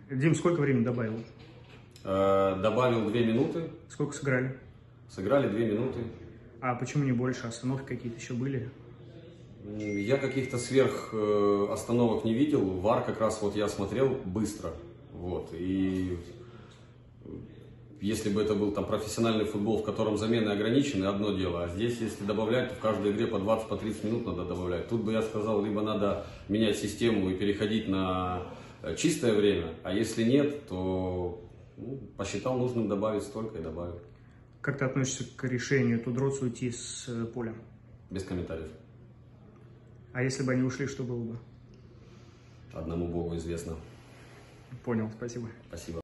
Дим, сколько времени добавил? Добавил 2 минуты. Сколько сыграли? Сыграли 2 минуты. А почему не больше? Остановки какие-то еще были? Я каких-то сверх остановок не видел. ВАР как раз вот я смотрел быстро. Вот. И если бы это был там профессиональный футбол, в котором замены ограничены, одно дело. А здесь, если добавлять, то в каждой игре по 20-30 по 30 минут надо добавлять. Тут бы я сказал, либо надо менять систему и переходить на чистое время, а если нет, то посчитал нужным добавить столько и добавил. Как ты относишься к решению Тудроц уйти с поля? Без комментариев. А если бы они ушли, что было бы? Одному Богу известно. Понял, спасибо. Спасибо.